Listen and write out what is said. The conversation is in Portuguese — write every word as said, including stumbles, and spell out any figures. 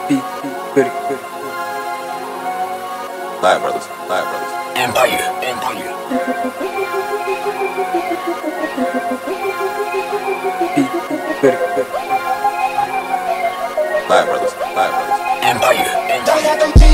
Beat, beat, beat. Live brothers, live brothers. Empire, Empire. Beat, beat, beat. Live brothers, live brothers. Empire, Empire. Don't let them